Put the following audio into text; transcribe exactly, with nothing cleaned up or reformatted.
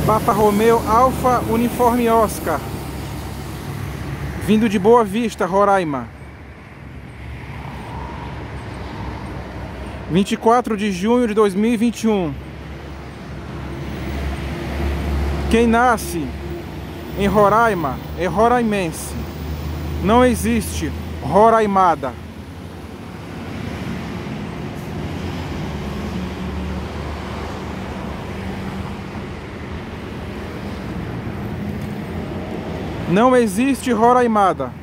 Papa Romeu Alfa Uniforme Oscar, vindo de Boa Vista, Roraima. vinte e quatro de junho de dois mil e vinte e um. Quem nasce em Roraima é roraimense. Não existe roraimada. Não existe roraimada.